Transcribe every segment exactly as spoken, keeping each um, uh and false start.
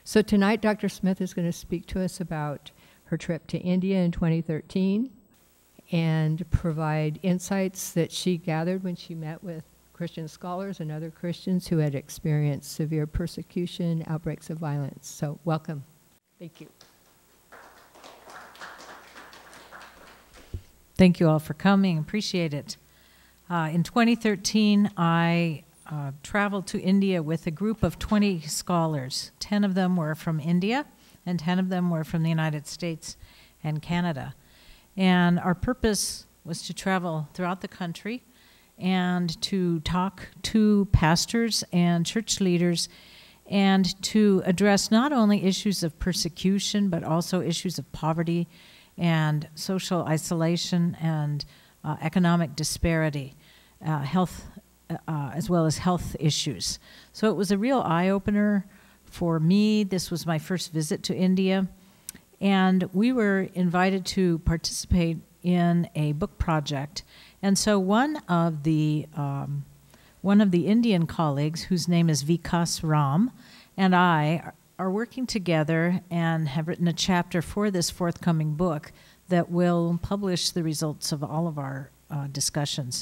So tonight, Doctor Smith is going to speak to us about her trip to India in twenty thirteen and provide insights that she gathered when she met with Christian scholars and other Christians who had experienced severe persecution, outbreaks of violence. So welcome. Thank you. Thank you all for coming. Appreciate it. Uh, in twenty thirteen, I uh, traveled to India with a group of twenty scholars. ten of them were from India, and ten of them were from the United States and Canada. And our purpose was to travel throughout the country and to talk to pastors and church leaders and to address not only issues of persecution, but also issues of poverty and social isolation and uh, economic disparity, uh, health, uh, as well as health issues. So it was a real eye-opener for me. This was my first visit to India, and we were invited to participate in a book project. And so one of the um, one of the Indian colleagues, whose name is Vikas Ram, and I are working together and have written a chapter for this forthcoming book that will publish the results of all of our uh, discussions.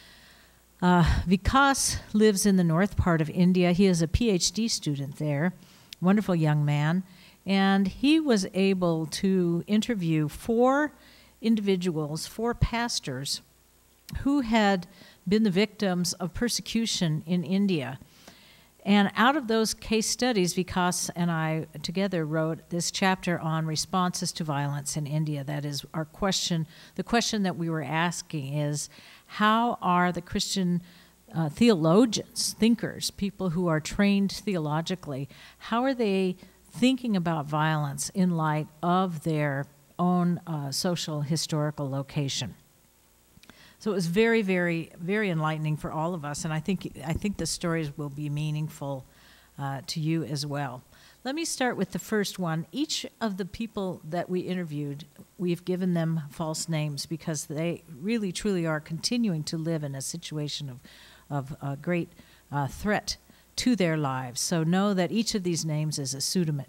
Uh, Vikas lives in the north part of India. He is a P H D student there, wonderful young man, and he was able to interview four individuals, four pastors, who had been the victims of persecution in India. And out of those case studies, Vikas and I together wrote this chapter on responses to violence in India. That is our question. The question that we were asking is, how are the Christian uh, theologians, thinkers, people who are trained theologically, how are they thinking about violence in light of their own uh, social historical location? So it was very, very, very enlightening for all of us, and I think I think the stories will be meaningful uh, to you as well. Let me start with the first one. Each of the people that we interviewed, we've given them false names because they really, truly are continuing to live in a situation of, of uh, great uh, threat to their lives. So know that each of these names is a pseudonym.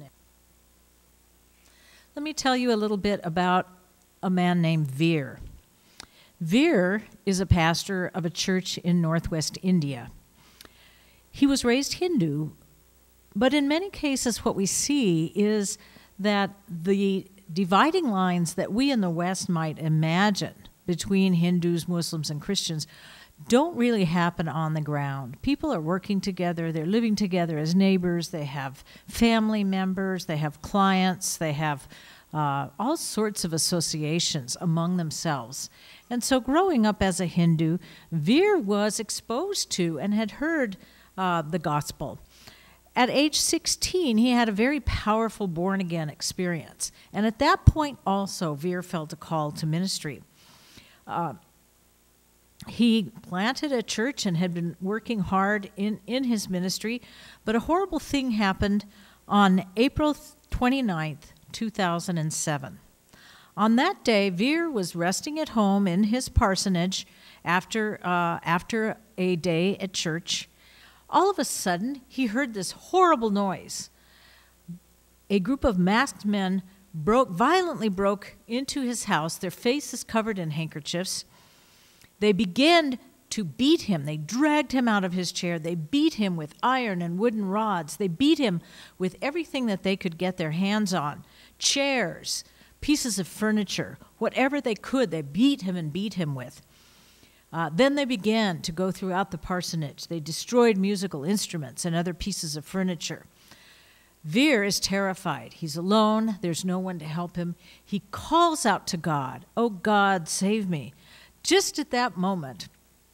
Let me tell you a little bit about a man named Veer. Veer is a pastor of a church in northwest India. He was raised Hindu, but in many cases what we see is that the dividing lines that we in the West might imagine between Hindus, Muslims, and Christians don't really happen on the ground. People are working together, they're living together as neighbors, they have family members, they have clients, they have uh, all sorts of associations among themselves. And so growing up as a Hindu, Veer was exposed to and had heard uh, the gospel. At age sixteen, he had a very powerful born-again experience. And at that point also, Veer felt a call to ministry. Uh, he planted a church and had been working hard in, in his ministry, but a horrible thing happened on April twenty-ninth, two thousand seven. On that day, Veer was resting at home in his parsonage after, uh, after a day at church. All of a sudden, he heard this horrible noise. A group of masked men broke, violently broke into his house, their faces covered in handkerchiefs. They began to beat him. They dragged him out of his chair. They beat him with iron and wooden rods. They beat him with everything that they could get their hands on, chairs, pieces of furniture, whatever they could, they beat him and beat him with. Uh, then they began to go throughout the parsonage. They destroyed musical instruments and other pieces of furniture. Veer is terrified. He's alone. There's no one to help him. He calls out to God, "Oh God, save me." Just at that moment,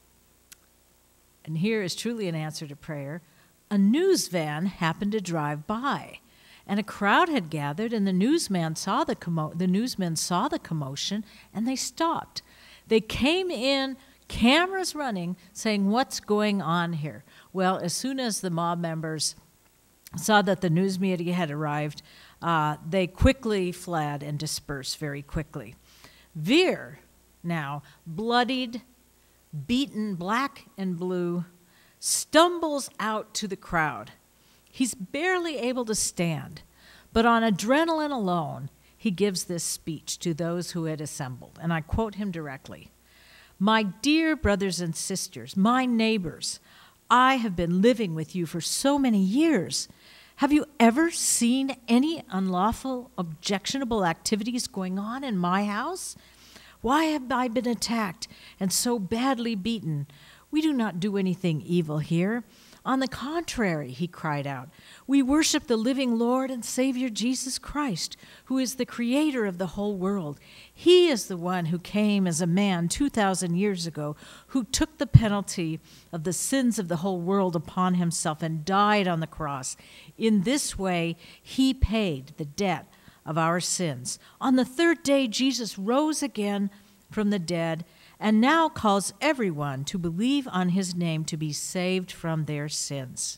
and here is truly an answer to prayer, a news van happened to drive by. And a crowd had gathered, and the newsman saw the commo- the newsmen saw the commotion, and they stopped. They came in, cameras running, saying, "What's going on here?" Well, as soon as the mob members saw that the news media had arrived, uh, they quickly fled and dispersed very quickly. Veer, now bloodied, beaten black and blue, stumbles out to the crowd. He's barely able to stand, but on adrenaline alone, he gives this speech to those who had assembled. And I quote him directly. "My dear brothers and sisters, my neighbors, I have been living with you for so many years. Have you ever seen any unlawful, objectionable activities going on in my house? Why have I been attacked and so badly beaten? We do not do anything evil here. On the contrary," he cried out, "we worship the living Lord and Savior Jesus Christ, who is the creator of the whole world. He is the one who came as a man two thousand years ago, who took the penalty of the sins of the whole world upon himself and died on the cross. In this way, he paid the debt of our sins. On the third day, Jesus rose again from the dead and now calls everyone to believe on his name to be saved from their sins."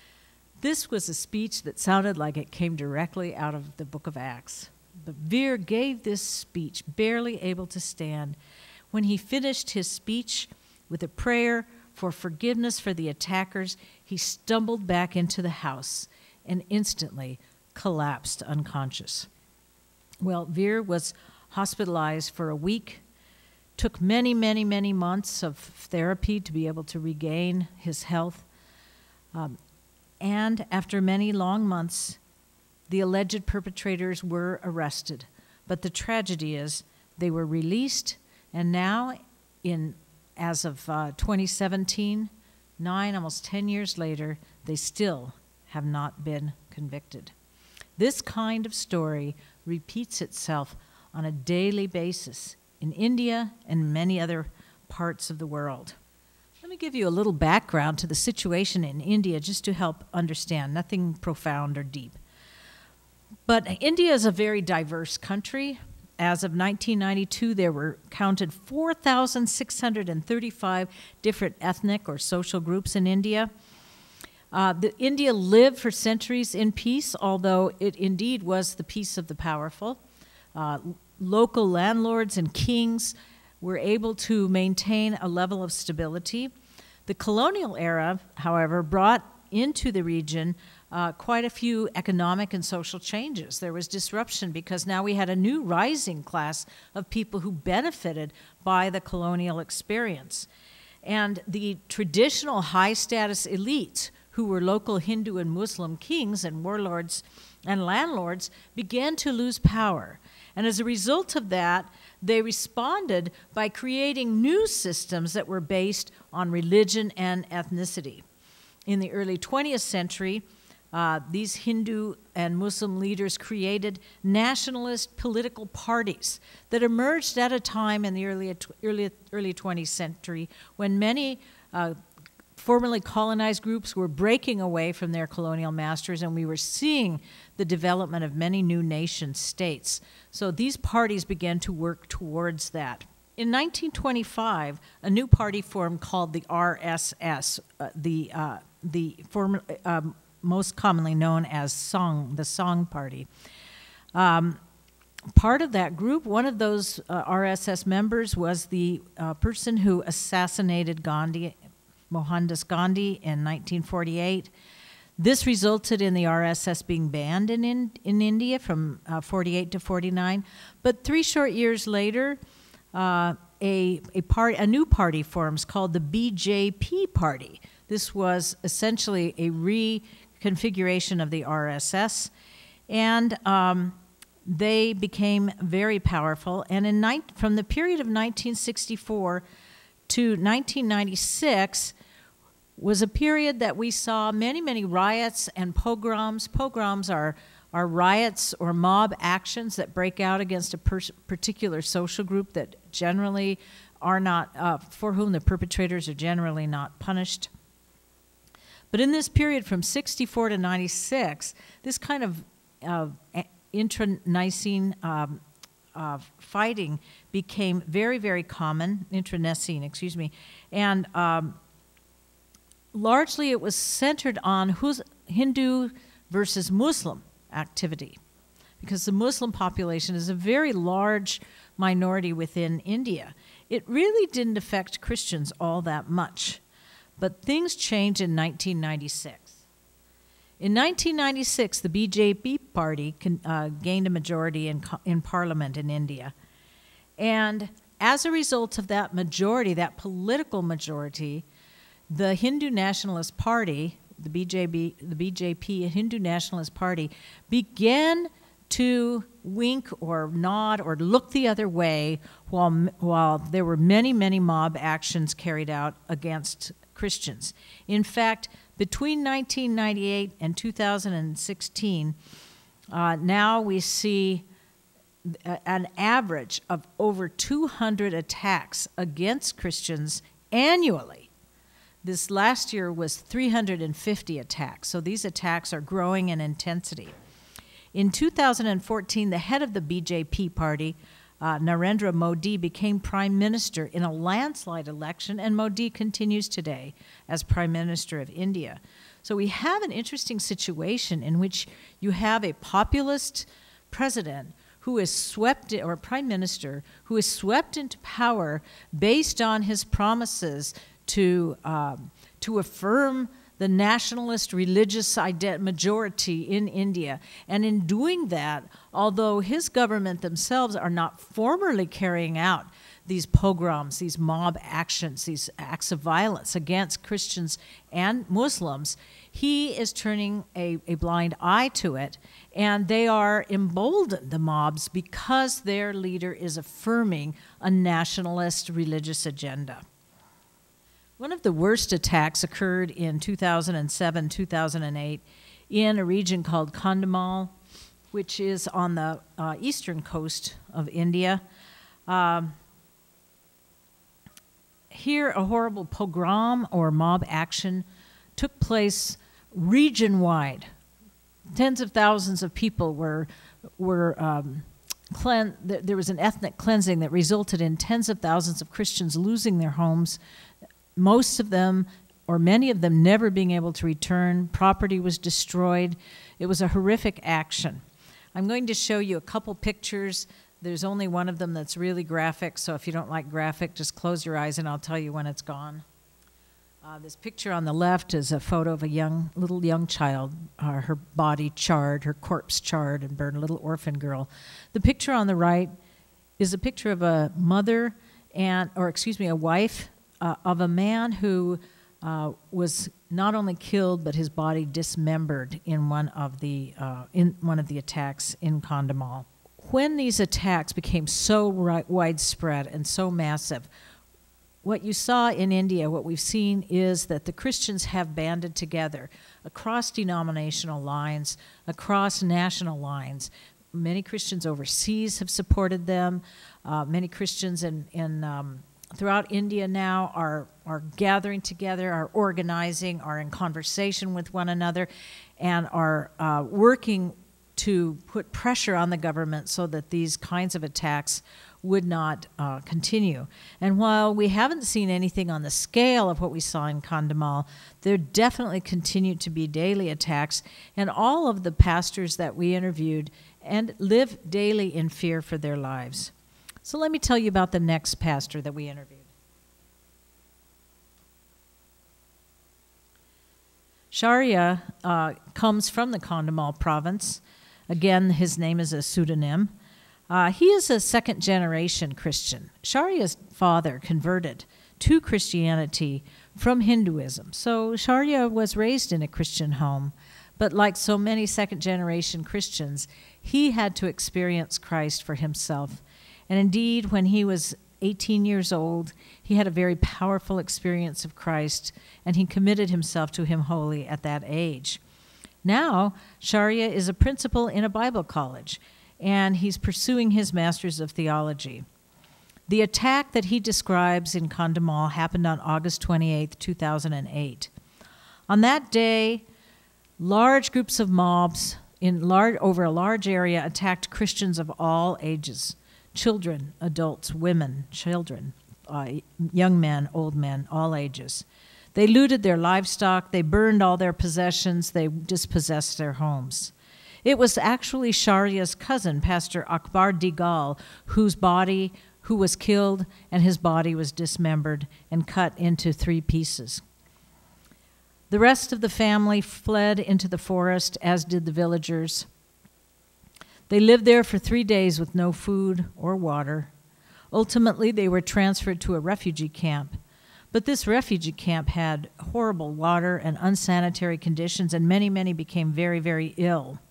This was a speech that sounded like it came directly out of the book of Acts. But Veer gave this speech, barely able to stand. When he finished his speech with a prayer for forgiveness for the attackers, he stumbled back into the house and instantly collapsed unconscious. Well, Veer was hospitalized for a week. Took many, many, many months of therapy to be able to regain his health. Um, and after many long months, the alleged perpetrators were arrested. But the tragedy is they were released, and now, in as of uh, twenty seventeen, nine, almost ten years later, they still have not been convicted. This kind of story repeats itself on a daily basis in India and many other parts of the world. Let me give you a little background to the situation in India just to help understand, nothing profound or deep. But India is a very diverse country. As of nineteen ninety-two, there were counted four thousand six hundred thirty-five different ethnic or social groups in India. Uh, the, India lived for centuries in peace, although it indeed was the peace of the powerful. Uh, Local landlords and kings were able to maintain a level of stability. The colonial era, however, brought into the region uh, quite a few economic and social changes. There was disruption because now we had a new rising class of people who benefited by the colonial experience. And the traditional high-status elites, who were local Hindu and Muslim kings and warlords and landlords, began to lose power. And as a result of that, they responded by creating new systems that were based on religion and ethnicity. In the early twentieth century, uh, these Hindu and Muslim leaders created nationalist political parties that emerged at a time in the early, early, early twentieth century when many uh, formerly colonized groups were breaking away from their colonial masters, and we were seeing the development of many new nation states. So these parties began to work towards that. In nineteen twenty-five, a new party formed called the R S S, uh, the, uh, the form, uh, most commonly known as Song, the Song Party. Um, part of that group, one of those uh, R S S members was the uh, person who assassinated Gandhi, Mohandas Gandhi, in nineteen forty-eight. This resulted in the R S S being banned in, in, in India from uh, forty-eight to forty-nine. But three short years later, uh, a, a, part, a new party forms called the B J P Party. This was essentially a reconfiguration of the R S S. And um, they became very powerful. And in ni- from the period of nineteen sixty-four to nineteen ninety-six, was a period that we saw many, many riots and pogroms. Pogroms are, are riots or mob actions that break out against a pers- particular social group that generally are not, uh, for whom the perpetrators are generally not punished. But in this period from sixty-four to ninety-six, this kind of uh, intranecine um, uh, fighting became very, very common, intranecine, excuse me, and um, largely it was centered on who's Hindu versus Muslim activity, because the Muslim population is a very large minority within India. It really didn't affect Christians all that much, but things changed in nineteen ninety-six. In nineteen ninety-six, the B J P party con, uh, gained a majority in, in parliament in India. And as a result of that majority, that political majority, the Hindu Nationalist Party, the B J P, the B J P Hindu Nationalist Party, began to wink or nod or look the other way while, while there were many, many mob actions carried out against Christians. In fact, between nineteen ninety-eight and two thousand sixteen, uh, now we see an average of over two hundred attacks against Christians annually. This last year was three hundred fifty attacks, so these attacks are growing in intensity. In two thousand fourteen, the head of the B J P party, uh, Narendra Modi, became prime minister in a landslide election, and Modi continues today as prime minister of India. So we have an interesting situation in which you have a populist president who is swept, or prime minister, who is swept into power based on his promises to, um, to affirm the nationalist religious majority in India. And in doing that, although his government themselves are not formally carrying out these pogroms, these mob actions, these acts of violence against Christians and Muslims, he is turning a, a blind eye to it, and they are emboldened, the mobs, because their leader is affirming a nationalist religious agenda. One of the worst attacks occurred in two thousand seven, two thousand eight in a region called Kandhamal, which is on the uh, eastern coast of India. Um, here, a horrible pogrom or mob action took place region-wide. Tens of thousands of people were, were um, clean, there was an ethnic cleansing that resulted in tens of thousands of Christians losing their homes, most of them, or many of them, never being able to return. Property was destroyed. It was a horrific action. I'm going to show you a couple pictures. There's only one of them that's really graphic, so if you don't like graphic, just close your eyes and I'll tell you when it's gone. Uh, this picture on the left is a photo of a young, little young child, uh, her body charred, her corpse charred and burned, a little orphan girl. The picture on the right is a picture of a mother and, or excuse me, a wife Uh, of a man who uh, was not only killed but his body dismembered in one of the uh, in one of the attacks in Kandhamal. When these attacks became so right, widespread and so massive, what you saw in India, what we've seen, is that the Christians have banded together across denominational lines, across national lines. Many Christians overseas have supported them. Uh, many Christians in in um, throughout India now are, are gathering together, are organizing, are in conversation with one another, and are uh, working to put pressure on the government so that these kinds of attacks would not uh, continue. And while we haven't seen anything on the scale of what we saw in Kandhamal, there definitely continue to be daily attacks, and all of the pastors that we interviewed and live daily in fear for their lives. So let me tell you about the next pastor that we interviewed. Shaurya uh, comes from the Kandhamal province. Again, his name is a pseudonym. Uh, he is a second-generation Christian. Shaurya's father converted to Christianity from Hinduism. So Shaurya was raised in a Christian home, but like so many second-generation Christians, he had to experience Christ for himself. And indeed, when he was eighteen years old, he had a very powerful experience of Christ, and he committed himself to him wholly at that age. Now, Shaurya is a principal in a Bible college, and he's pursuing his master's of theology. The attack that he describes in Kandhamal happened on August twenty-eighth, two thousand eight. On that day, large groups of mobs in large, over a large area attacked Christians of all ages. Children, adults, women, children, uh, young men, old men, all ages. They looted their livestock, they burned all their possessions, they dispossessed their homes. It was actually Shaurya's cousin, Pastor Akbar Digal, whose body, who was killed, and his body was dismembered and cut into three pieces. The rest of the family fled into the forest, as did the villagers. They lived there for three days with no food or water. Ultimately, they were transferred to a refugee camp. But this refugee camp had horrible water and unsanitary conditions, and many, many became very, very ill.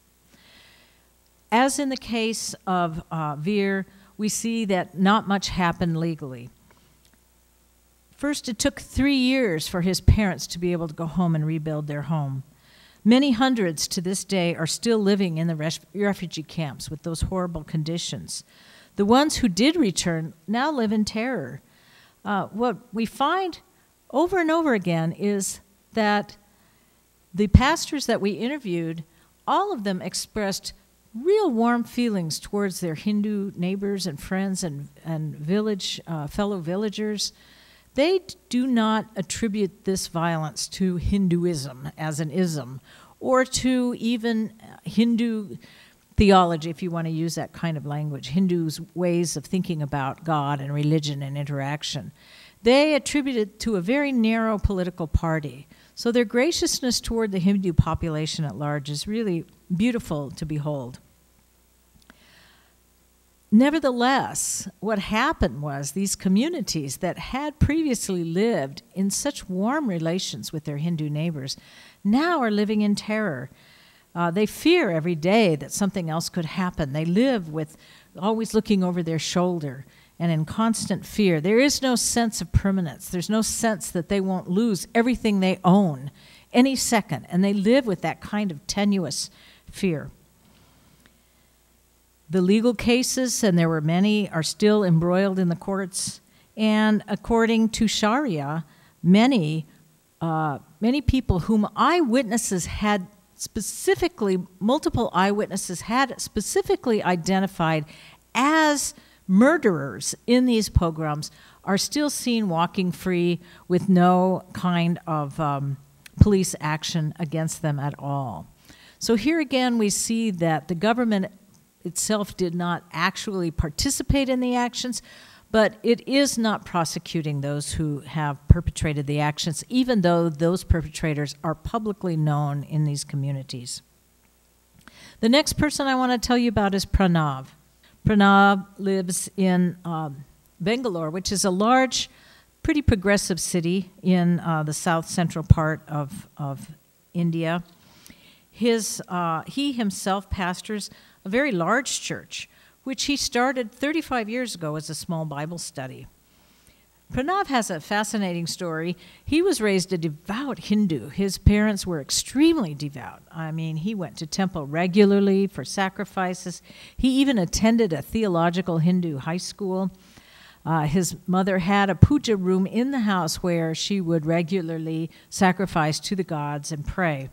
As in the case of uh, Veer, we see that not much happened legally. First, it took three years for his parents to be able to go home and rebuild their home. Many hundreds to this day are still living in the res- refugee camps with those horrible conditions. The ones who did return now live in terror. Uh, what we find over and over again is that the pastors that we interviewed, all of them expressed real warm feelings towards their Hindu neighbors and friends and, and village uh, fellow villagers. They do not attribute this violence to Hinduism as an ism, or to even Hindu theology, if you want to use that kind of language, Hindus' ways of thinking about God and religion and interaction. They attribute it to a very narrow political party. So their graciousness toward the Hindu population at large is really beautiful to behold. Nevertheless, what happened was these communities that had previously lived in such warm relations with their Hindu neighbors now are living in terror. Uh, they fear every day that something else could happen. They live with always looking over their shoulder and in constant fear. There is no sense of permanence. There's no sense that they won't lose everything they own any second, and they live with that kind of tenuous fear. The legal cases, and there were many, are still embroiled in the courts, and according to Sharia, many, uh, many people whom eyewitnesses had specifically, multiple eyewitnesses had specifically identified as murderers in these pogroms are still seen walking free with no kind of um, police action against them at all. So here again we see that the government itself did not actually participate in the actions, but it is not prosecuting those who have perpetrated the actions, even though those perpetrators are publicly known in these communities. The next person I want to tell you about is Pranav. Pranav lives in um, Bangalore, which is a large, pretty progressive city in uh, the south central part of, of India. His, uh, he himself pastors a very large church, which he started thirty-five years ago as a small Bible study. Pranav has a fascinating story. He was raised a devout Hindu. His parents were extremely devout. I mean, he went to temple regularly for sacrifices. He even attended a theological Hindu high school. Uh, his mother had a puja room in the house where she would regularly sacrifice to the gods and pray.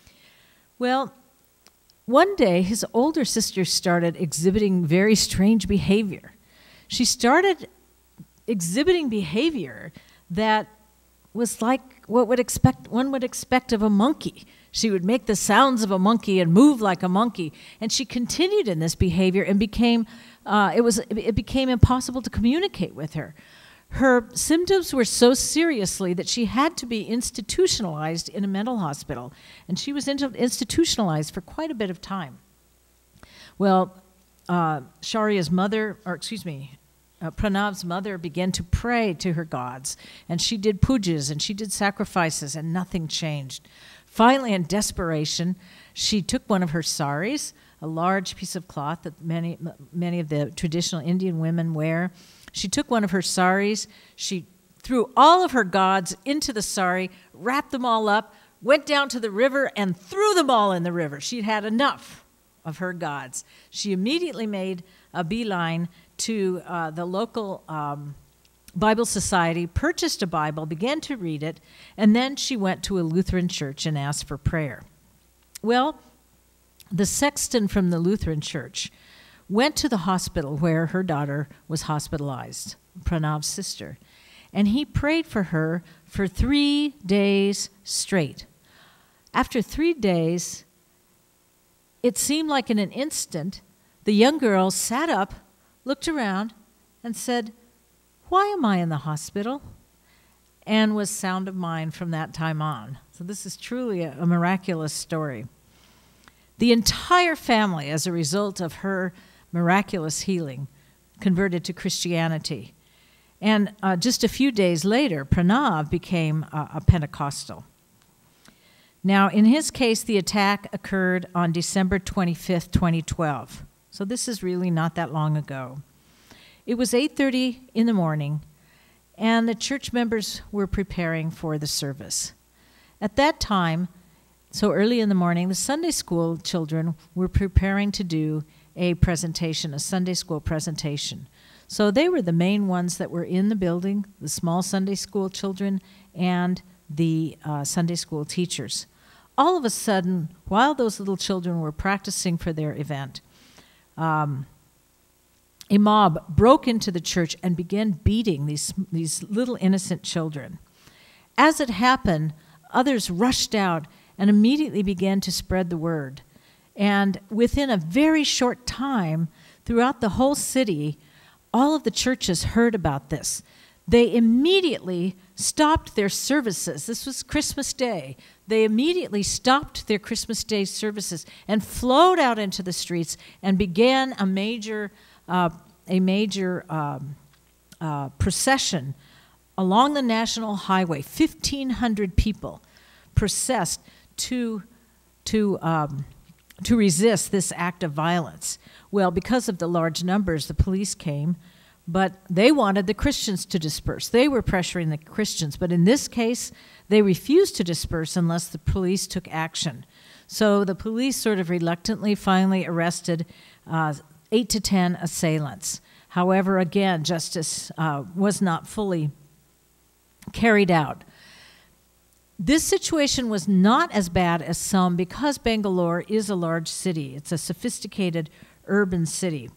Well, one day, his older sister started exhibiting very strange behavior. She started exhibiting behavior that was like what would expect, one would expect of a monkey. She would make the sounds of a monkey and move like a monkey, and she continued in this behavior and became, uh, it was, it became impossible to communicate with her. Her symptoms were so seriously that she had to be institutionalized in a mental hospital, and she was institutionalized for quite a bit of time. Well, uh, Sharia's mother, or excuse me, uh, Pranav's mother began to pray to her gods, and she did pujas and she did sacrifices, and nothing changed. Finally, in desperation, she took one of her saris, a large piece of cloth that many, many of the traditional Indian women wear. She took one of her saris, she threw all of her gods into the sari, wrapped them all up, went down to the river, and threw them all in the river. She'd had enough of her gods. She immediately made a beeline to uh, the local um, Bible Society, purchased a Bible, began to read it, and then she went to a Lutheran church and asked for prayer. Well, the sexton from the Lutheran church went to the hospital where her daughter was hospitalized, Pranav's sister, and he prayed for her for three days straight. After three days, it seemed like in an instant, the young girl sat up, looked around, and said, "Why am I in the hospital?" and was sound of mind from that time on. So this is truly a, a miraculous story. The entire family, as a result of her miraculous healing, converted to Christianity. And uh, just a few days later, Pranav became uh, a Pentecostal. Now, in his case, the attack occurred on December twenty-fifth, twenty twelve. So this is really not that long ago. It was eight thirty in the morning, and the church members were preparing for the service. At that time, so early in the morning, the Sunday school children were preparing to do a presentation, a Sunday school presentation. So they were the main ones that were in the building, the small Sunday school children and the uh, Sunday school teachers. All of a sudden, while those little children were practicing for their event, um, a mob broke into the church and began beating these, these little innocent children. As it happened, others rushed out and immediately began to spread the word. And within a very short time, throughout the whole city, all of the churches heard about this. They immediately stopped their services. This was Christmas Day. They immediately stopped their Christmas Day services and flowed out into the streets and began a major, uh, a major um, uh, procession along the National Highway. fifteen hundred people processed to, to, um, to resist this act of violence. Well, because of the large numbers, the police came, but they wanted the Christians to disperse. They were pressuring the Christians, but in this case, they refused to disperse unless the police took action. So the police sort of reluctantly finally arrested uh, eight to ten assailants. However, again, justice uh, was not fully carried out. This situation was not as bad as some because Bangalore is a large city. It's a sophisticated urban city.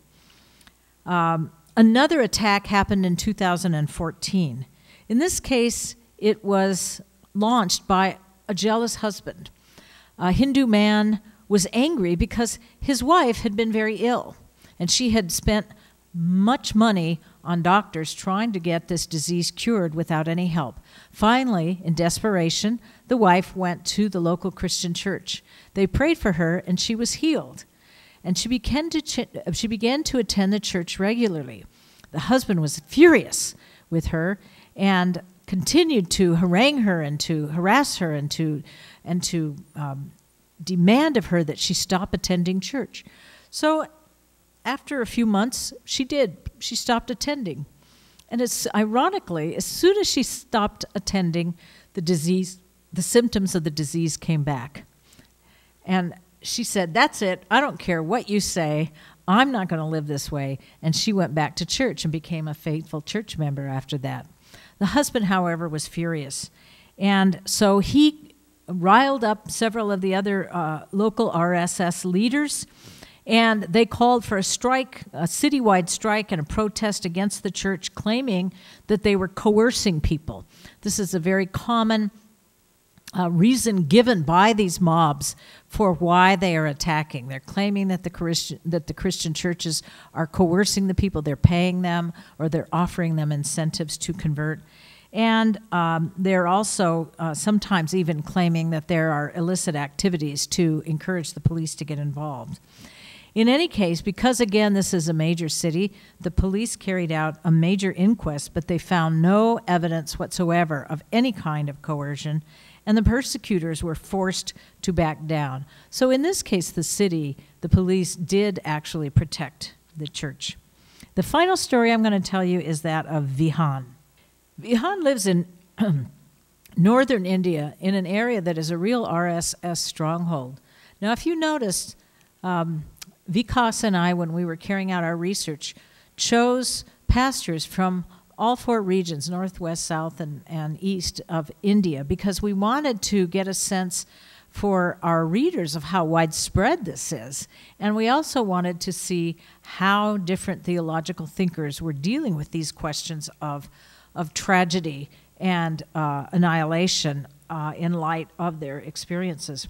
Um, another attack happened in two thousand fourteen. In this case, it was launched by a jealous husband. A Hindu man was angry because his wife had been very ill, and she had spent much money on doctors trying to get this disease cured without any help. Finally, in desperation, the wife went to the local Christian church. They prayed for her, and she was healed. And she began to, ch- she began to attend the church regularly. The husband was furious with her and continued to harangue her and to harass her and to, and to um, demand of her that she stop attending church. So after a few months, she did. She stopped attending. And it's ironically, as soon as she stopped attending, the disease, the symptoms of the disease came back. And she said, "That's it. I don't care what you say. I'm not going to live this way." And she went back to church and became a faithful church member after that. The husband, however, was furious. And so he riled up several of the other uh, local R S S leaders, and they called for a strike, a citywide strike and a protest against the church, claiming that they were coercing people. This is a very common uh, reason given by these mobs for why they are attacking. They're claiming that the Christian, that the Christian churches are coercing the people. They're paying them, or they're offering them incentives to convert. And um, they're also uh, sometimes even claiming that there are illicit activities to encourage the police to get involved. In any case, because again this is a major city, the police carried out a major inquest, but they found no evidence whatsoever of any kind of coercion, and the persecutors were forced to back down. So in this case, the city, the police did actually protect the church. The final story I'm going to tell you is that of Vihan. Vihan lives in northern India in an area that is a real R S S stronghold. Now, if you noticed, um, Vikas and I, when we were carrying out our research, chose pastors from all four regions, northwest, south, and, and east of India, because we wanted to get a sense for our readers of how widespread this is. And we also wanted to see how different theological thinkers were dealing with these questions of, of tragedy and uh, annihilation uh, in light of their experiences.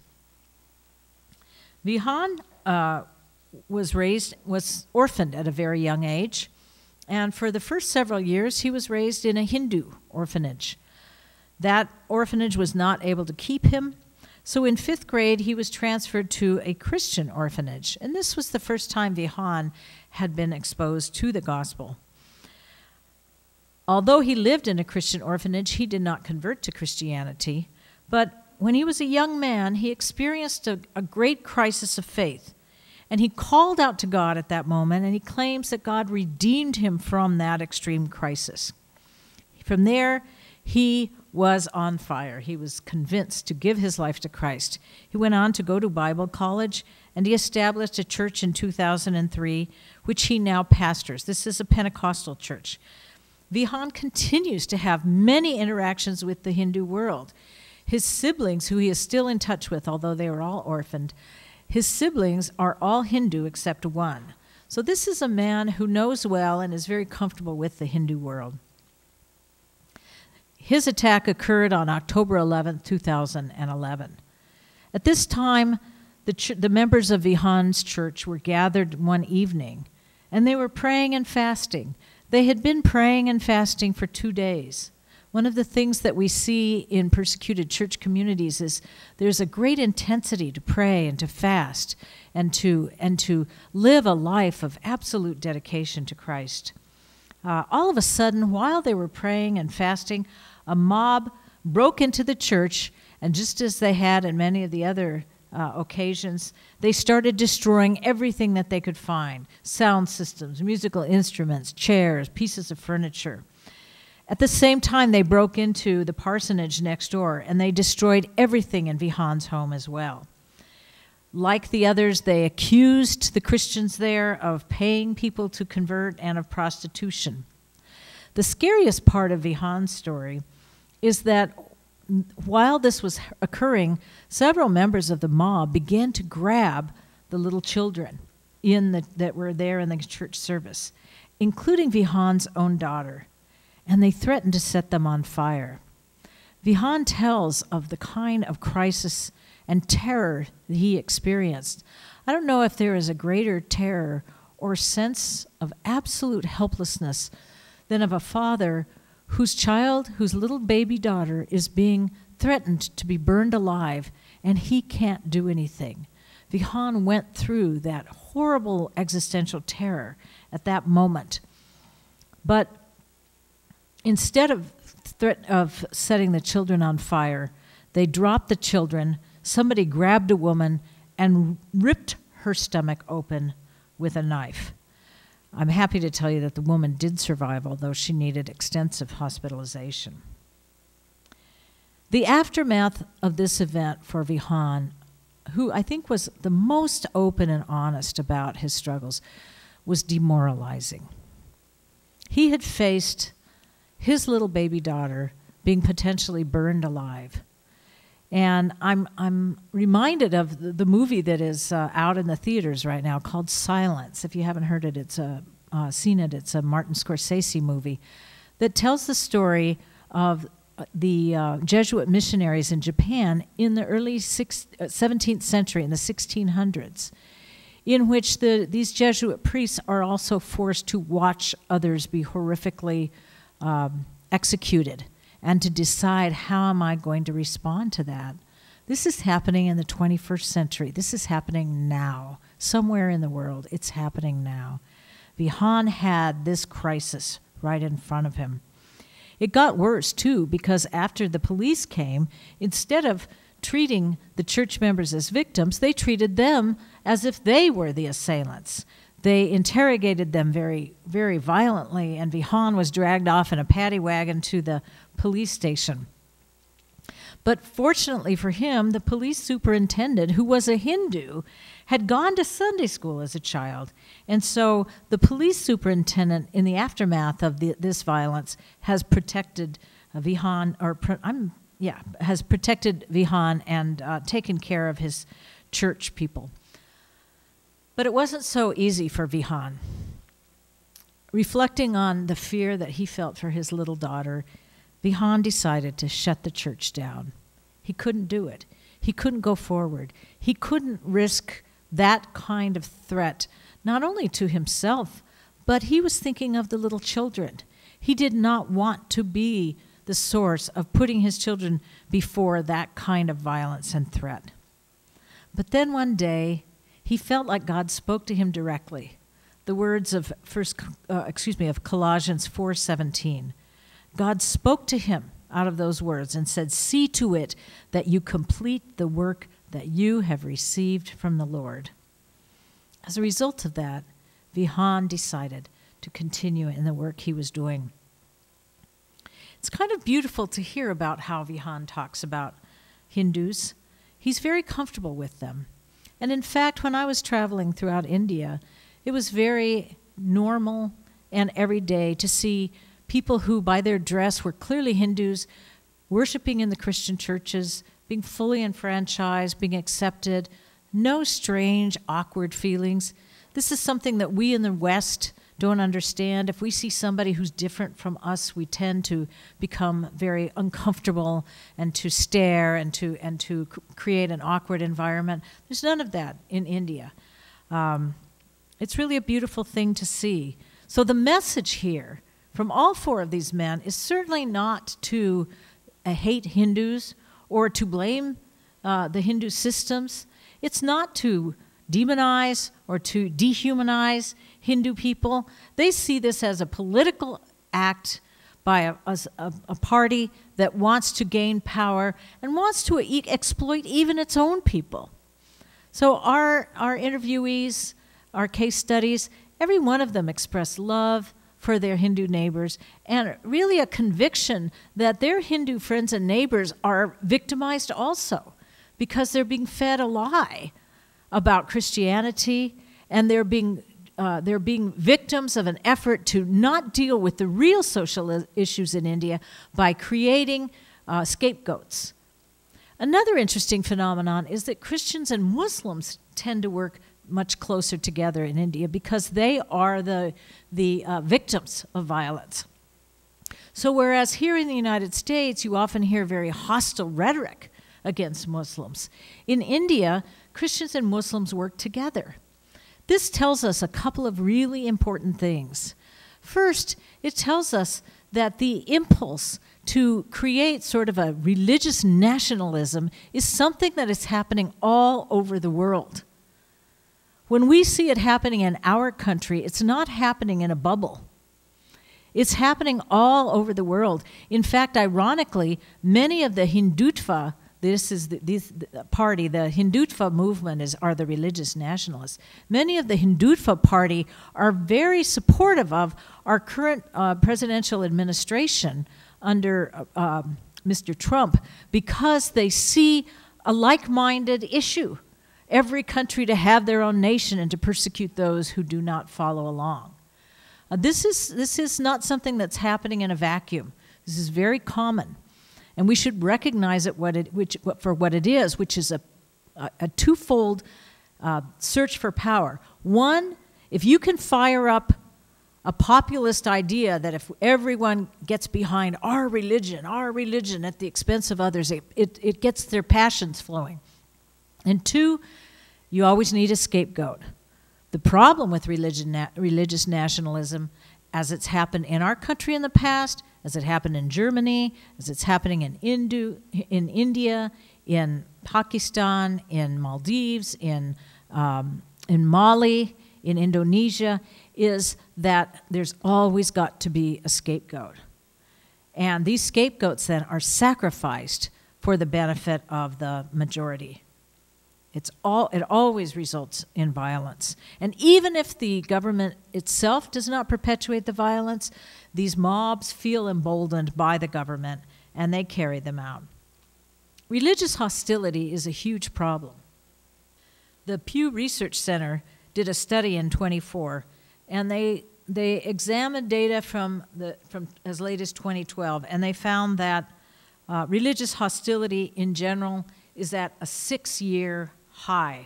Vihan uh, was raised, was orphaned at a very young age, and for the first several years he was raised in a Hindu orphanage. That orphanage was not able to keep him, so in fifth grade he was transferred to a Christian orphanage, and this was the first time Vihan had been exposed to the gospel. Although he lived in a Christian orphanage, he did not convert to Christianity, but when he was a young man, he experienced a, a great crisis of faith, and he called out to God at that moment, and he claims that God redeemed him from that extreme crisis. From there, he was on fire. He was convinced to give his life to Christ. He went on to go to Bible college, and he established a church in two thousand three, which he now pastors. This is a Pentecostal church. Vihan continues to have many interactions with the Hindu world. His siblings, who he is still in touch with, although they were all orphaned, his siblings are all Hindu except one. So this is a man who knows well and is very comfortable with the Hindu world. His attack occurred on October eleventh, two thousand eleven. At this time, the, ch- the members of Vihan's church were gathered one evening, and they were praying and fasting. They had been praying and fasting for two days. One of the things that we see in persecuted church communities is there's a great intensity to pray and to fast and to, and to live a life of absolute dedication to Christ. Uh, all of a sudden, while they were praying and fasting, a mob broke into the church, and just as they had in many of the other uh, occasions, they started destroying everything that they could find: sound systems, musical instruments, chairs, pieces of furniture. At the same time, they broke into the parsonage next door, and they destroyed everything in Vihan's home as well. Like the others, they accused the Christians there of paying people to convert and of prostitution. The scariest part of Vihan's story is that while this was occurring, several members of the mob began to grab the little children in the, that were there in the church service, including Vihan's own daughter, and they threatened to set them on fire. Vihan tells of the kind of crisis and terror that he experienced. I don't know if there is a greater terror or sense of absolute helplessness than of a father whose child, whose little baby daughter, is being threatened to be burned alive, and he can't do anything. Vihan went through that horrible existential terror at that moment. But instead of threat of setting the children on fire, they dropped the children. Somebody grabbed a woman and ripped her stomach open with a knife. I'm happy to tell you that the woman did survive, although she needed extensive hospitalization. The aftermath of this event for Vihan, who I think was the most open and honest about his struggles, was demoralizing. He had faced his little baby daughter being potentially burned alive. And I'm I'm reminded of the, the movie that is uh, out in the theaters right now called Silence. If you haven't heard it, it's a uh, seen it. It's a Martin Scorsese movie that tells the story of the uh, Jesuit missionaries in Japan in the early six, uh, seventeenth century, in the sixteen hundreds, in which the these Jesuit priests are also forced to watch others be horrifically um, executed, and to decide, how am I going to respond to that? This is happening in the twenty-first century. This is happening now. Somewhere in the world, it's happening now. Vihan had this crisis right in front of him. It got worse, too, because after the police came, instead of treating the church members as victims, they treated them as if they were the assailants. They interrogated them very, very violently, and Vihan was dragged off in a paddy wagon to the police station. But fortunately for him, the police superintendent, who was a Hindu, had gone to Sunday school as a child. And so the police superintendent, in the aftermath of the, this violence, has protected uh, Vihan, or pro- I'm yeah, has protected Vihan and uh, taken care of his church people. But it wasn't so easy for Vihan. Reflecting on the fear that he felt for his little daughter, Vihan decided to shut the church down. He couldn't do it. He couldn't go forward. He couldn't risk that kind of threat, not only to himself, but he was thinking of the little children. He did not want to be the source of putting his children before that kind of violence and threat. But then one day, he felt like God spoke to him directly. The words of first, uh, excuse me, of Colossians four seventeen. God spoke to him out of those words and said, "See to it that you complete the work that you have received from the Lord." As a result of that, Vihan decided to continue in the work he was doing. It's kind of beautiful to hear about how Vihan talks about Hindus. He's very comfortable with them. And in fact, when I was traveling throughout India, it was very normal and everyday to see people who, by their dress, were clearly Hindus, worshiping in the Christian churches, being fully enfranchised, being accepted, no strange, awkward feelings. This is something that we in the West don't understand. If we see somebody who's different from us, we tend to become very uncomfortable and to stare and to and to create an awkward environment. There's none of that in India. Um, it's really a beautiful thing to see. So the message here from all four of these men is certainly not to uh, hate Hindus or to blame uh, the Hindu systems. It's not to demonize or to dehumanize Hindu people. They see this as a political act by a, a, a party that wants to gain power and wants to e exploit even its own people. So our, our interviewees, our case studies, every one of them expressed love for their Hindu neighbors and really a conviction that their Hindu friends and neighbors are victimized also because they're being fed a lie about Christianity, and they're being, uh, they're being victims of an effort to not deal with the real social issues in India by creating uh, scapegoats. Another interesting phenomenon is that Christians and Muslims tend to work much closer together in India because they are the, the uh, victims of violence. So whereas here in the United States, you often hear very hostile rhetoric against Muslims, in India, Christians and Muslims work together. This tells us a couple of really important things. First, it tells us that the impulse to create sort of a religious nationalism is something that is happening all over the world. When we see it happening in our country, it's not happening in a bubble. It's happening all over the world. In fact, ironically, many of the Hindutva This is the, this the party, the Hindutva movement is, are the religious nationalists. Many of the Hindutva party are very supportive of our current uh, presidential administration under uh, uh, Mister Trump because they see a like-minded issue. Every country to have their own nation and to persecute those who do not follow along. Uh, this is, this is not something that's happening in a vacuum. This is very common. And we should recognize it, what it which, for what it is, which is a, a, a twofold uh, search for power. One, if you can fire up a populist idea that if everyone gets behind our religion, our religion at the expense of others, it, it, it gets their passions flowing. And two, you always need a scapegoat. The problem with religion, na religious nationalism, as it's happened in our country in the past, as it happened in Germany, as it's happening in, Indu, in India, in Pakistan, in Maldives, in, um, in Mali, in Indonesia, is that there's always got to be a scapegoat. And these scapegoats then are sacrificed for the benefit of the majority. It's all, it always results in violence. And even if the government itself does not perpetuate the violence, these mobs feel emboldened by the government and they carry them out. Religious hostility is a huge problem. The Pew Research Center did a study in twenty-four, and they, they examined data from, the, from as late as twenty twelve, and they found that uh, religious hostility in general is at a six-year high.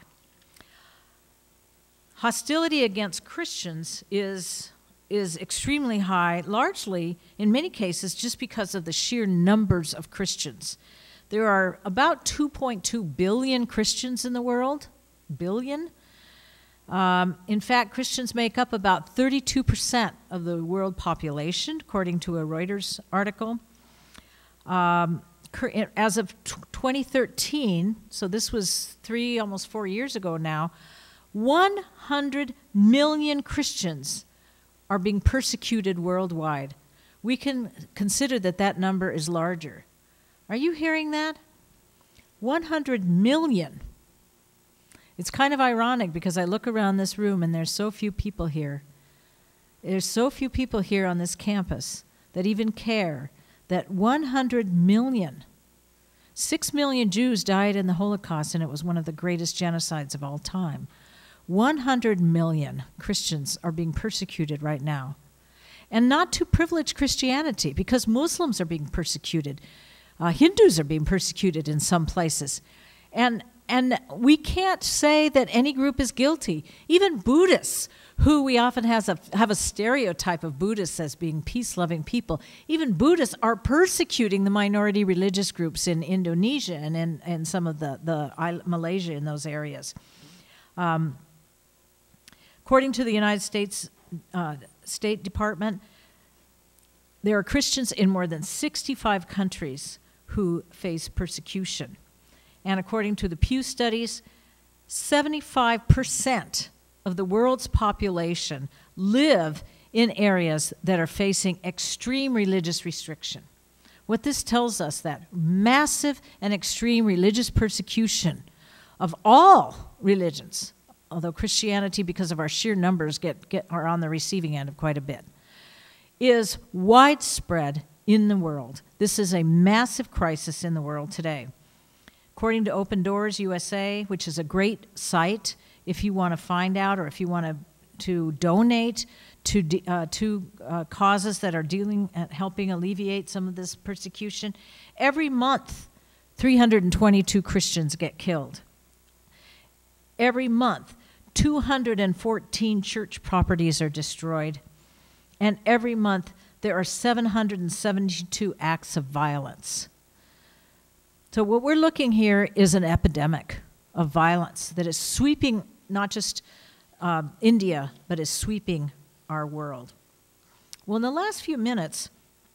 Hostility against Christians is, is extremely high, largely, in many cases, just because of the sheer numbers of Christians. There are about two point two billion Christians in the world, billion. Um, in fact, Christians make up about thirty-two percent of the world population, according to a Reuters article. Um, as of twenty thirteen, so this was three, almost four years ago now, one hundred million Christians are being persecuted worldwide. We can consider that that number is larger. Are you hearing that? one hundred million. It's kind of ironic because I look around this room and there's so few people here. There's so few people here on this campus that even care that one hundred million, six million Jews died in the Holocaust, and it was one of the greatest genocides of all time. one hundred million Christians are being persecuted right now. And not to privilege Christianity, because Muslims are being persecuted. Uh, Hindus are being persecuted in some places. And, and we can't say that any group is guilty. Even Buddhists, who we often has a, have a stereotype of Buddhists as being peace-loving people, even Buddhists are persecuting the minority religious groups in Indonesia and in, in some of the, the Malaysia, in those areas. Um, according to the United States uh, State Department, there are Christians in more than sixty-five countries who face persecution. And according to the Pew studies, seventy-five percent of the world's population live in areas that are facing extreme religious restriction. What this tells us, that massive and extreme religious persecution of all religions, although Christianity, because of our sheer numbers, get, get, are on the receiving end of quite a bit, is widespread in the world. This is a massive crisis in the world today. According to Open Doors U S A, which is a great site if you want to find out or if you want to, to donate to, uh, to uh, causes that are dealing at helping alleviate some of this persecution, every month three hundred twenty-two Christians get killed. Every month two hundred fourteen church properties are destroyed. And every month there are seven hundred seventy-two acts of violence. So what we're looking here is an epidemic of violence that is sweeping not just uh, India, but is sweeping our world. Well, in the last few minutes,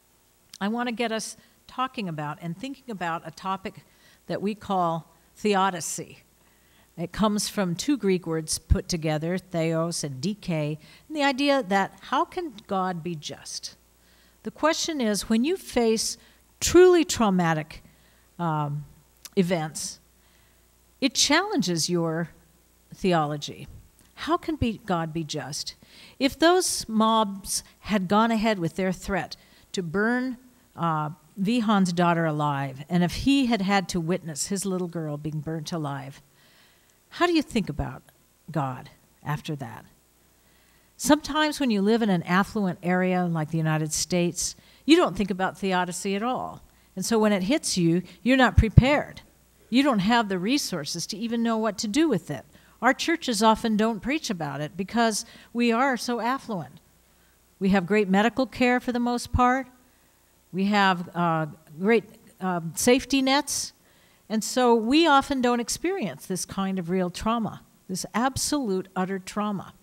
I want to get us talking about and thinking about a topic that we call theodicy. It comes from two Greek words put together, theos and dike, and the idea that how can God be just? The question is, when you face truly traumatic um, events, it challenges your theology. How can be, God be just? If those mobs had gone ahead with their threat to burn uh, Vihan's daughter alive, and if he had had to witness his little girl being burnt alive, how do you think about God after that? Sometimes when you live in an affluent area like the United States, you don't think about theodicy at all. And so when it hits you, you're not prepared. You don't have the resources to even know what to do with it. Our churches often don't preach about it because we are so affluent. We have great medical care for the most part. We have uh, great uh, safety nets. And so we often don't experience this kind of real trauma, this absolute, utter trauma.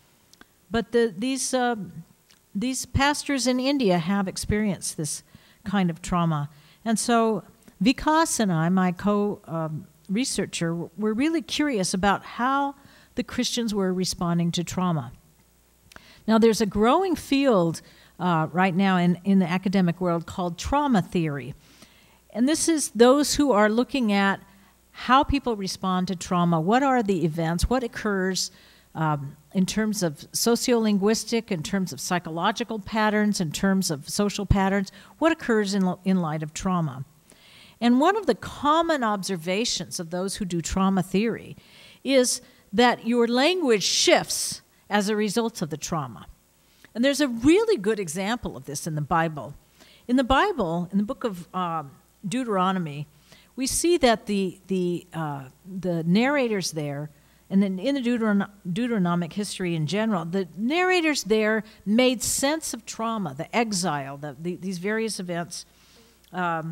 But the, these, uh, these pastors in India have experienced this kind of trauma. And so Vikas and I, my co-researcher, um, were really curious about how the Christians were responding to trauma. Now, there's a growing field uh, right now in, in the academic world called trauma theory. And this is those who are looking at how people respond to trauma. What are the events? What occurs um, in terms of sociolinguistic, in terms of psychological patterns, in terms of social patterns? What occurs in, in light of trauma? And one of the common observations of those who do trauma theory is that your language shifts as a result of the trauma. And there's a really good example of this in the Bible. In the Bible, in the book of um, Deuteronomy, we see that the, the, uh, the narrators there, and then in the Deuteron Deuteronomic history in general, the narrators there made sense of trauma, the exile, the, the, these various events, um,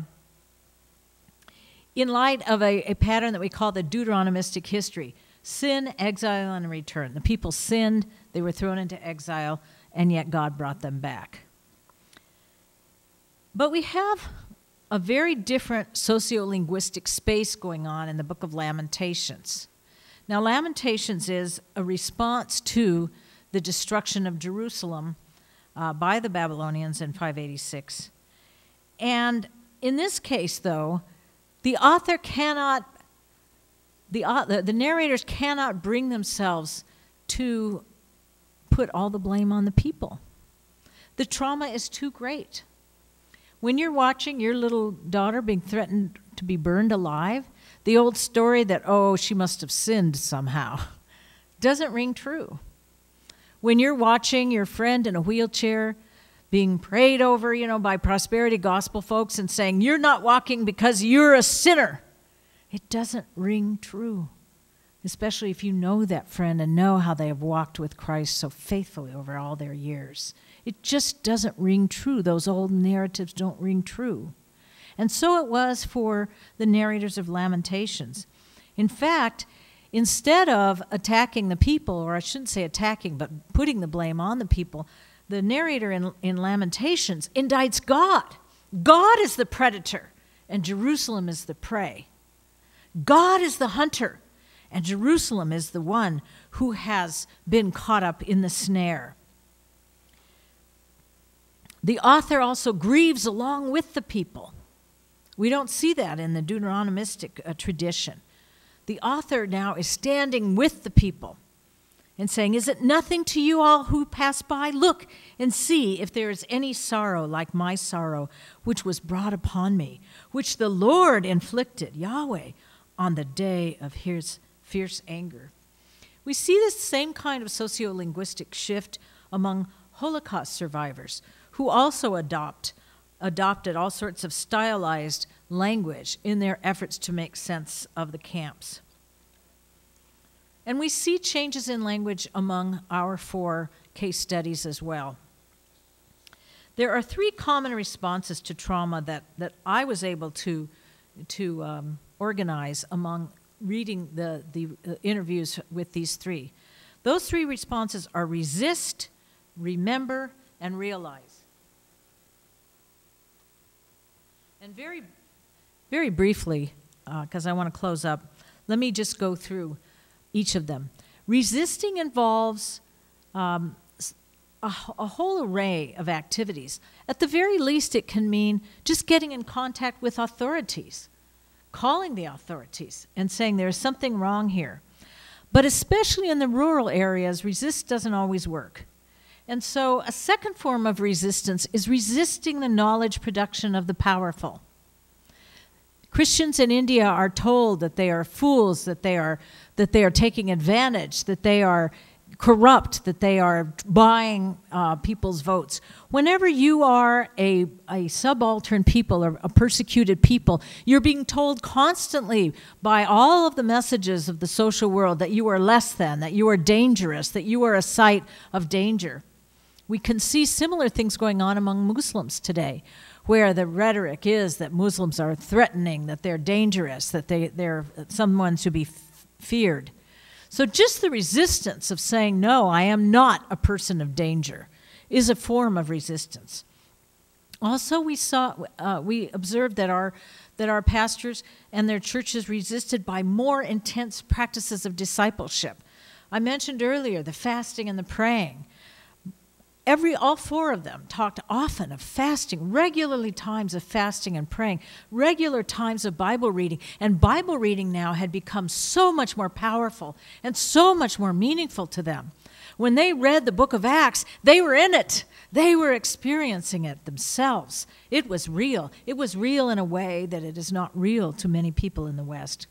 in light of a, a pattern that we call the Deuteronomistic history. Sin, exile, and return. The people sinned, they were thrown into exile, and yet God brought them back. But we have a very different sociolinguistic space going on in the book of Lamentations. Now, Lamentations is a response to the destruction of Jerusalem uh, by the Babylonians in five eighty-six. And in this case, though, the author cannot, the, uh, the narrators cannot bring themselves to put all the blame on the people. The trauma is too great. When you're watching your little daughter being threatened to be burned alive, the old story that, oh, she must have sinned somehow, doesn't ring true. When you're watching your friend in a wheelchair being prayed over, you know, by prosperity gospel folks and saying, you're not walking because you're a sinner, it doesn't ring true, especially if you know that friend and know how they have walked with Christ so faithfully over all their years. It just doesn't ring true. Those old narratives don't ring true. And so it was for the narrators of Lamentations. In fact, instead of attacking the people, or I shouldn't say attacking, but putting the blame on the people, the narrator in, in Lamentations indicts God. God is the predator, and Jerusalem is the prey. God is the hunter, and Jerusalem is the one who has been caught up in the snare. The author also grieves along with the people. We don't see that in the Deuteronomistic uh, tradition. The author now is standing with the people and saying, is it nothing to you all who pass by? Look and see if there is any sorrow like my sorrow, which was brought upon me, which the Lord inflicted, Yahweh, on the day of his fierce anger. We see this same kind of sociolinguistic shift among Holocaust survivors who also adopt, adopted all sorts of stylized language in their efforts to make sense of the camps. And we see changes in language among our four case studies as well. There are three common responses to trauma that, that I was able to, to um, organize among reading the, the uh, interviews with these three. Those three responses are resist, remember, and realize. And very, very briefly, because uh, I want to close up, let me just go through each of them. Resisting involves um, a, a whole array of activities. At the very least, it can mean just getting in contact with authorities, calling the authorities and saying there's something wrong here. But especially in the rural areas, resist doesn't always work. And so a second form of resistance is resisting the knowledge production of the powerful. Christians in India are told that they are fools, that they are, that they are taking advantage, that they are corrupt, that they are buying uh, people's votes. Whenever you are a, a subaltern people or a persecuted people, you're being told constantly by all of the messages of the social world that you are less than, that you are dangerous, that you are a site of danger. We can see similar things going on among Muslims today, where the rhetoric is that Muslims are threatening, that they're dangerous, that they, they're someone to be f- feared. So just the resistance of saying, no, I am not a person of danger, is a form of resistance. Also, we saw, uh, we observed that our, that our pastors and their churches resisted by more intense practices of discipleship. I mentioned earlier the fasting and the praying. Every, all four of them talked often of fasting, regularly times of fasting and praying, regular times of Bible reading. And Bible reading now had become so much more powerful and so much more meaningful to them. When they read the book of Acts, they were in it. They were experiencing it themselves. It was real. It was real in a way that it is not real to many people in the West.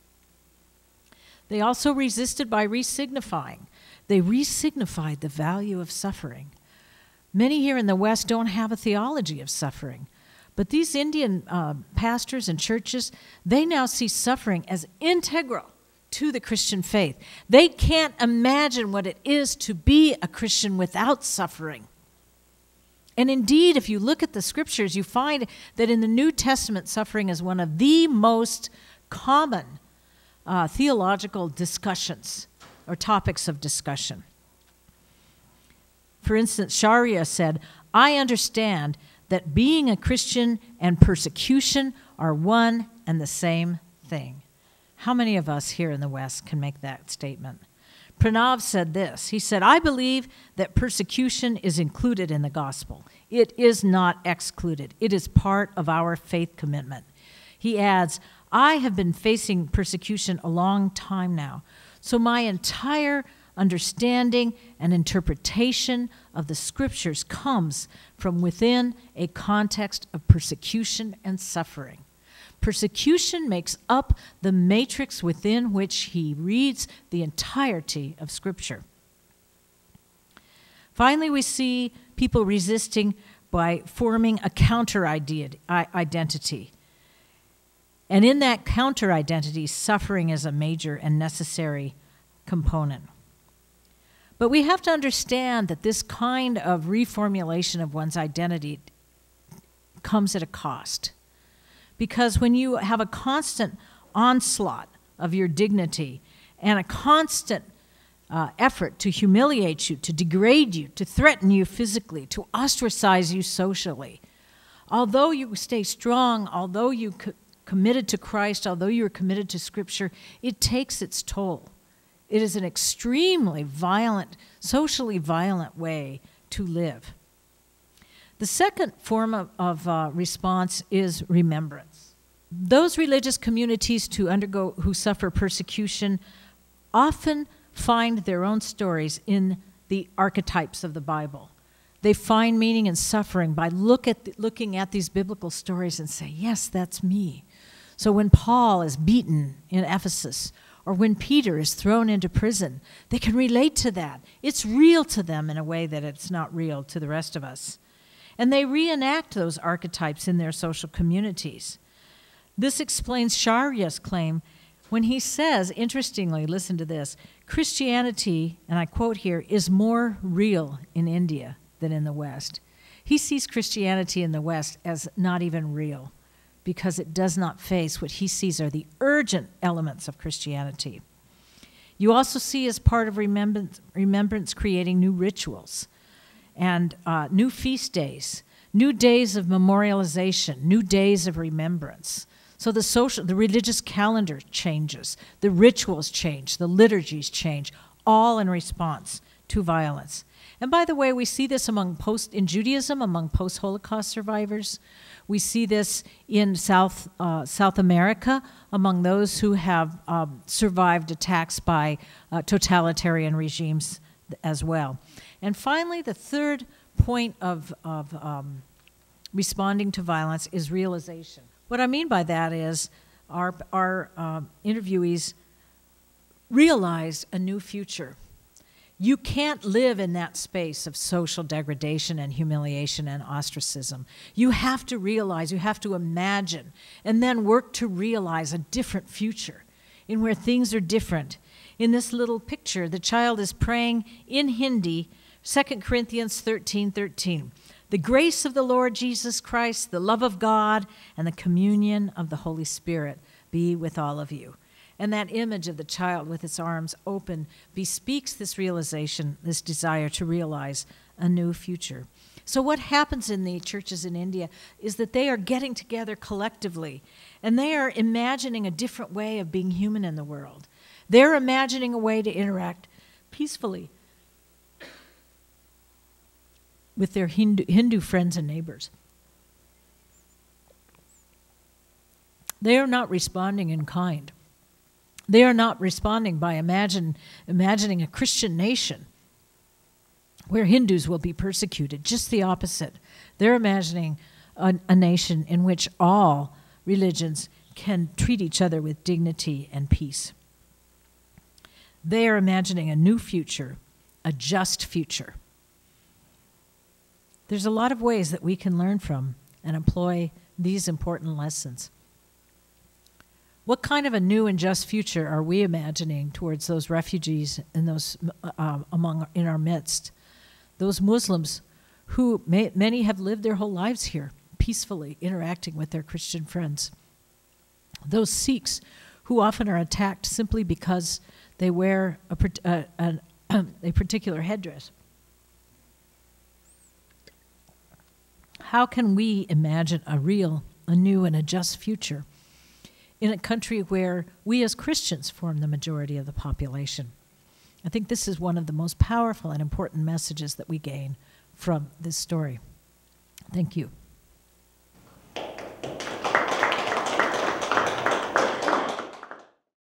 They also resisted by resignifying. They resignified the value of suffering. Many here in the West don't have a theology of suffering, but these Indian uh, pastors and churches, they now see suffering as integral to the Christian faith. They can't imagine what it is to be a Christian without suffering. And indeed, if you look at the scriptures, you find that in the New Testament, suffering is one of the most common uh, theological discussions or topics of discussion. For instance, Sharia said, I understand that being a Christian and persecution are one and the same thing. How many of us here in the West can make that statement? Pranav said this. He said, I believe that persecution is included in the gospel. It is not excluded. It is part of our faith commitment. He adds, I have been facing persecution a long time now, so my entire understanding and interpretation of the scriptures comes from within a context of persecution and suffering. Persecution makes up the matrix within which he reads the entirety of Scripture. Finally, we see people resisting by forming a counter-identity. And in that counter-identity, suffering is a major and necessary component. But we have to understand that this kind of reformulation of one's identity comes at a cost. Because when you have a constant onslaught of your dignity and a constant uh, effort to humiliate you, to degrade you, to threaten you physically, to ostracize you socially, although you stay strong, although you co- committed to Christ, although you are committed to Scripture, it takes its toll. It is an extremely violent, socially violent way to live. The second form of, of uh, response is remembrance. Those religious communities to undergo, who suffer persecution often find their own stories in the archetypes of the Bible. They find meaning in suffering by look at the, looking at these biblical stories and say, yes, that's me. So when Paul is beaten in Ephesus, or when Peter is thrown into prison, they can relate to that. It's real to them in a way that it's not real to the rest of us. And they reenact those archetypes in their social communities. This explains Sharya's claim when he says, interestingly, listen to this, Christianity, and I quote here, is more real in India than in the West. He sees Christianity in the West as not even real because it does not face what he sees are the urgent elements of Christianity. You also see as part of remembrance, remembrance creating new rituals and uh, new feast days, new days of memorialization, new days of remembrance. So the social, the religious calendar changes, the rituals change, the liturgies change, all in response to violence. And by the way, we see this among post in Judaism, among post-Holocaust survivors. We see this in South uh, South America, among those who have um, survived attacks by uh, totalitarian regimes as well. And finally, the third point of, of um, responding to violence is realization. What I mean by that is our, our uh, interviewees realized a new future. You can't live in that space of social degradation and humiliation and ostracism. You have to realize, you have to imagine, and then work to realize a different future in where things are different. In this little picture, the child is praying in Hindi, Second Corinthians thirteen thirteen. The grace of the Lord Jesus Christ, the love of God, and the communion of the Holy Spirit be with all of you. And that image of the child with its arms open bespeaks this realization, this desire to realize a new future. So what happens in the churches in India is that they are getting together collectively, and they are imagining a different way of being human in the world. They're imagining a way to interact peacefully with their Hindu, Hindu friends and neighbors. They are not responding in kind. They are not responding by imagine, imagining a Christian nation where Hindus will be persecuted. Just the opposite. They're imagining a, a nation in which all religions can treat each other with dignity and peace. They are imagining a new future, a just future. There's a lot of ways that we can learn from and employ these important lessons. What kind of a new and just future are we imagining towards those refugees and those uh, among in our midst? Those Muslims who may, many have lived their whole lives here, peacefully interacting with their Christian friends. Those Sikhs who often are attacked simply because they wear a, a, a, a particular headdress. how can we imagine a real, a new, and a just future in a country where we as Christians form the majority of the population? I think this is one of the most powerful and important messages that we gain from this story. Thank you.